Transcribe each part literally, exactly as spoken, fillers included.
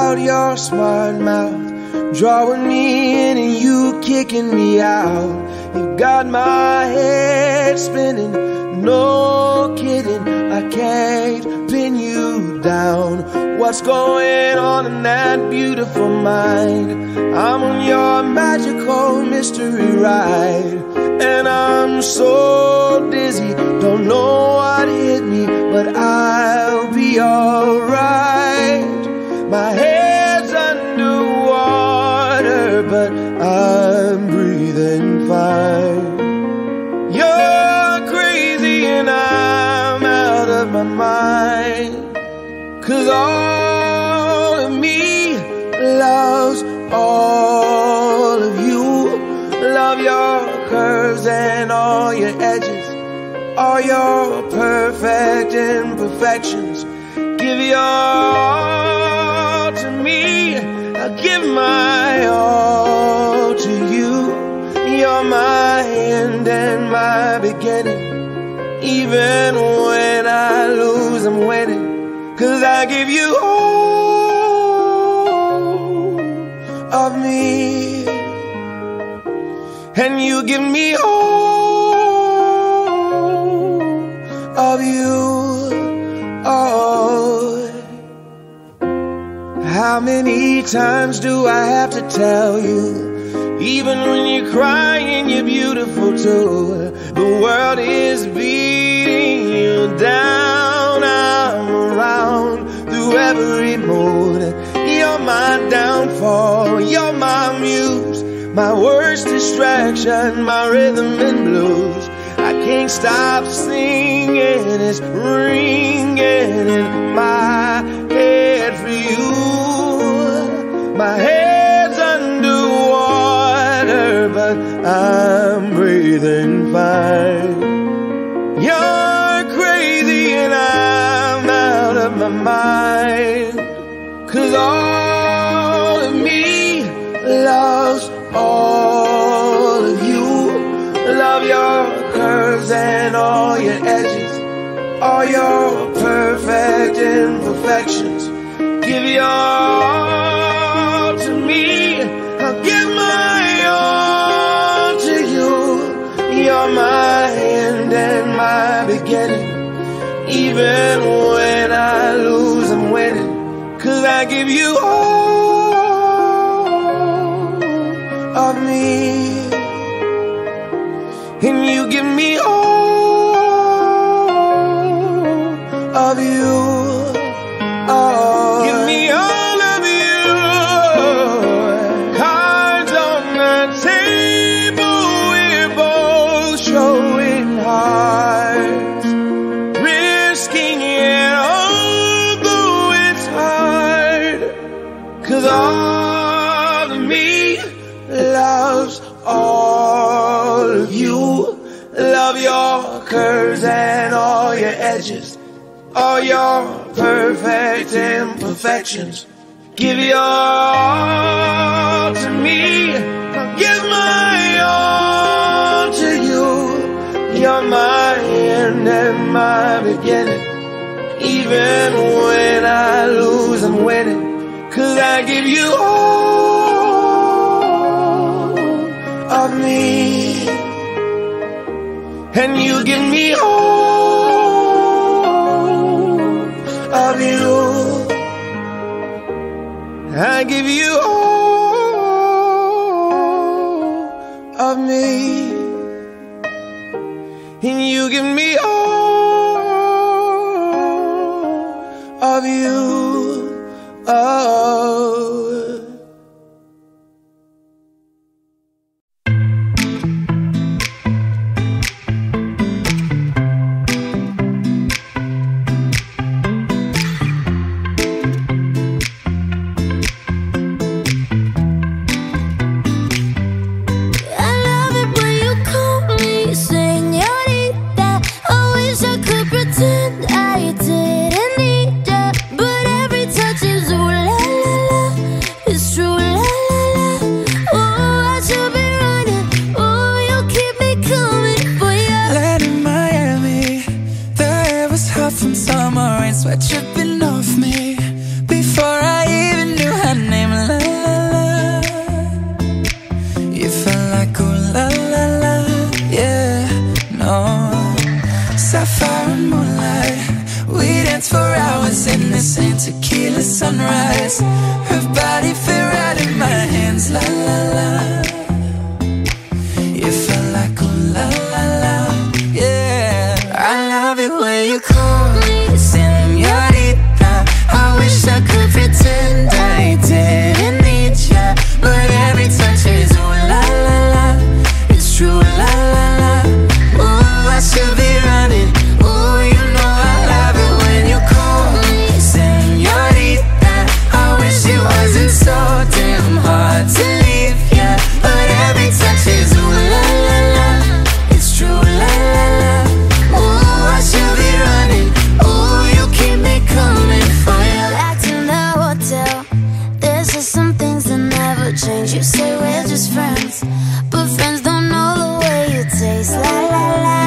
out your smart mouth, drawing me in and you kicking me out. You got my head spinning, no kidding, I can't pin you down. What's going on in that beautiful mind? I'm on your magical mystery ride, and I'm so dizzy, don't know what hit me, but I'll be alright. My head's underwater, but I'm breathing fine. You're crazy and I'm out of my mind, 'cause all of me loves all of you. Love your curves and all your edges, all your perfect imperfections. Give your all to me, I'll give my all to you. You're my end and my beginning. Even when I lose, I'm winning, 'cause I give you all of me, and you give me all of you. Oh, how many times do I have to tell you? Even when you're crying, you're beautiful too. The world is beating you down. I'm around through every mood. You're my downfall, you're my muse, my worst distraction, my rhythm and blues. I can't stop singing, it's ringing in my head for you. My head's underwater, but I'm breathing fine. You're crazy and I'm out of my mind, 'cause all of me loves all of you. Love your curves and all your edges, all your perfect imperfections. Give your all to me, I'll give my all to you. You're my end and my beginning. Even when I lose, I'm winning, 'cause I give you all of me, and you give me all of you. Oh, give me all of you. Cards on the table, we're both showing hearts, risking it although it's hard, 'cause all of me loves all of you. Love your curves and all your edges, all your perfect imperfections. Give your all to me, I'll give my all to you. You're my end and my beginning. Even when I lose, I'm winning, 'cause I give you all of me, and you give me all of you. I give you all of me, and you give me all of you. Oh. Pretend I didn't need you, but I tequila sunrise. Her body fit right in my hands, la la la. It felt like oh la la la, yeah. I love it when you call me señorita. I wish I could pretend I didn't need ya, but every touch is ooh la la la. It's true la la la. Ooh, I should be running. Ooh, you know I love it when you call me señorita. I wish it wasn't so damn hard to leave ya, but every touch is ooh la la la. It's true la la la. Ooh, I should be running. Ooh, you keep me coming for ya. Back to the hotel. There's just some things that never change. You say we're just friends, but friends don't know the way you taste. La la la.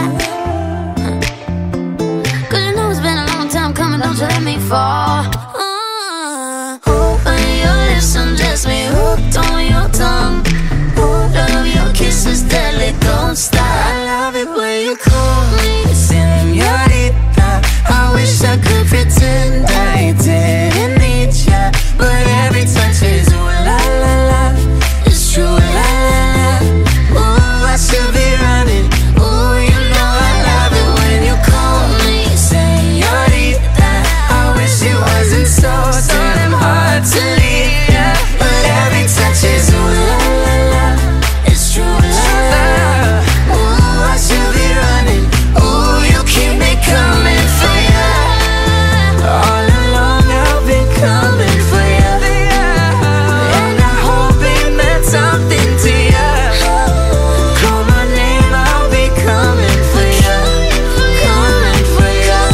Cause you know it's been a long time coming. Don't you let me fall. uh, Open your lips, undress me, hooked on your tongue. Love your kisses, deadly, don't stop. I love it when you call me señorita. I wish I could pretend I didn't need ya, but every touch is ooh la la la. It's true la la la. Ooh, I should be running. Ooh, you know I love it when you call me señorita. I wish it wasn't so damn hard to leave ya, but every touch is ooh la la la. It's true la la la. Ooh, I should be running. Ooh, you keep me coming for ya. All along I've been coming for ya, and I hope it meant something to ya. Call my name, I'll be coming for ya, coming for ya.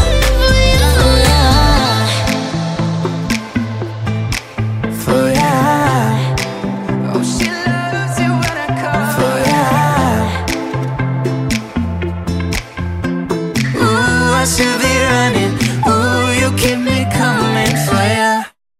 For ya. Oh, she loves it when I call for ya. Ooh, I should be running. Ooh, you keep me coming for ya.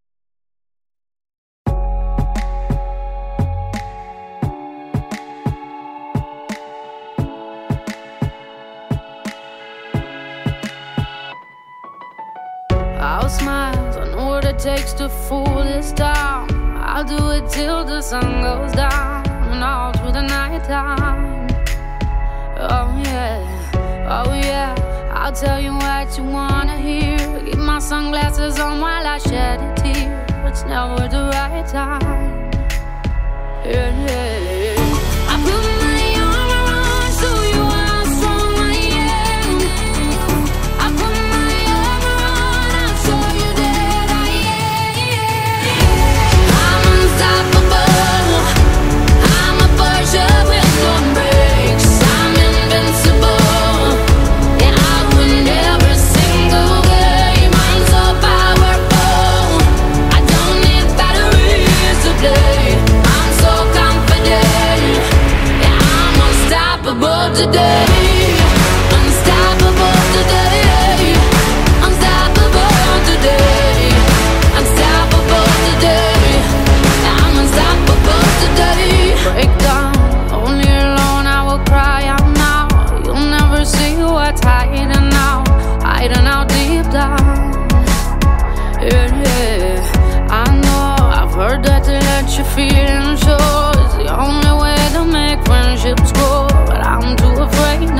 I'll smile, I know what it takes to fool this town. I'll do it till the sun goes down and all through the night time. Oh yeah, oh yeah, I'll tell you what you wanna hear. Keep my sunglasses on while I shed a tear. It's never the right time. Yeah, yeah, yeah. I put my arm around so you are strong, I am. I put my arm around, I'll show you that I am. I'm unstoppable. I'm a Porsche with no brakes. I'm invincible. Yeah, I win every single game. I'm so powerful. I don't need batteries to play. I'm so confident. Yeah, I'm unstoppable today. Unstoppable today. Unstoppable today. Unstoppable today. Yeah, I'm unstoppable today. Break down, only alone I will cry out now. You'll never see what's hiding out, hiding out deep down. Yeah, yeah, I know, I've heard that to let your feelings show is the only way to make friendships grow, but I'm too afraid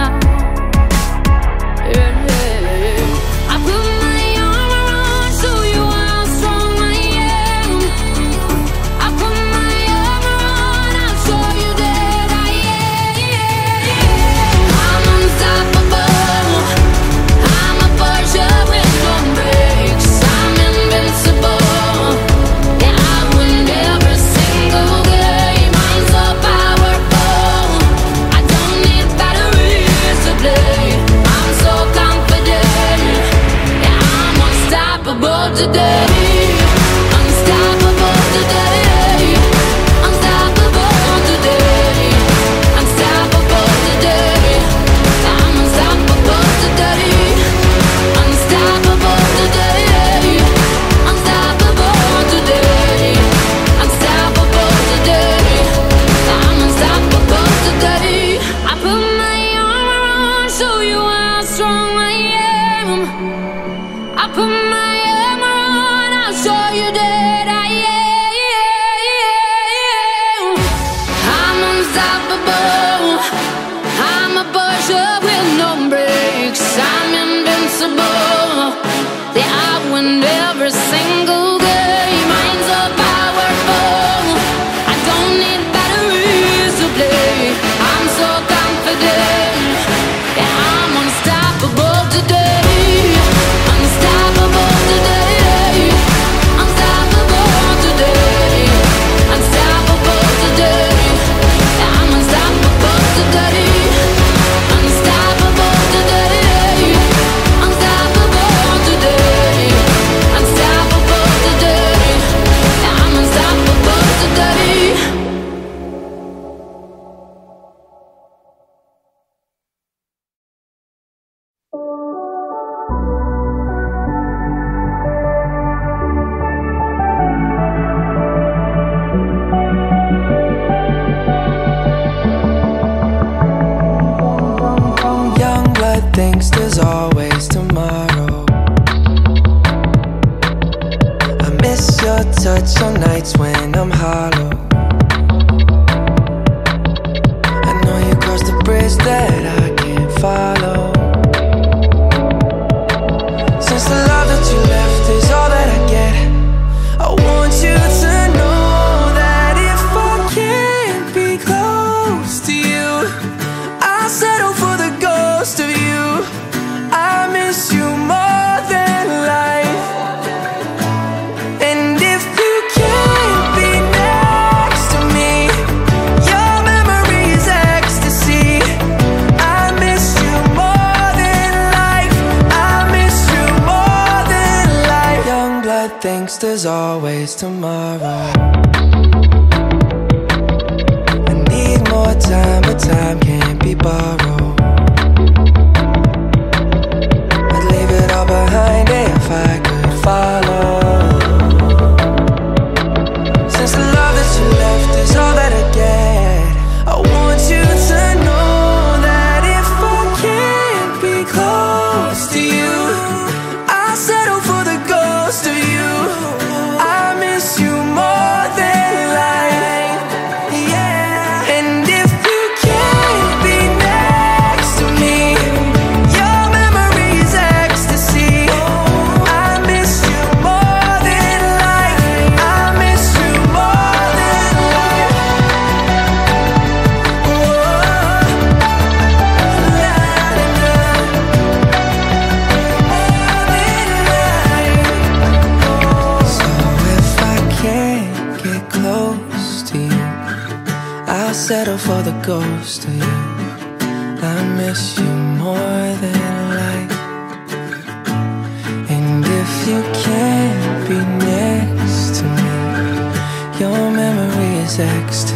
Yeah, I win every single game. Mine's so powerful, I don't need batteries to play. I'm so confident, yeah, I'm unstoppable today. Unstoppable today. Unstoppable today. Unstoppable today. Yeah, I'm unstoppable today. Unstoppable today. Unstoppable today. Unstoppable today. Yeah, I'm unstoppable today. Young blood thinks there's always tomorrow. I miss your touch on nights when I'm hollow. I know you crossed the bridge that I can't follow. Since the love that you left is all that I get, I want you to know that if I can't be close to you, I'll settle for the ghost of you. I miss you more than life. And if you can't be next to me, your memory is ecstasy. I miss you more than life. I miss you more than life. Young blood thinks there's always tomorrow. I need more time, but time can't be borrowed. I'd leave it all behind if I could follow. Since the love that you left is all that I get, I want you to know that if I can't be close to you, I'll settle for the ghost of you. I miss you more than life. Yeah. And if you can't be next to me, your memory is ecstasy. I miss you more than life. I miss you more than life. So if I can't get close to you, I'll settle for the ghost of you. I miss you more than life. And if you can't be next to me, your memory is ecstasy.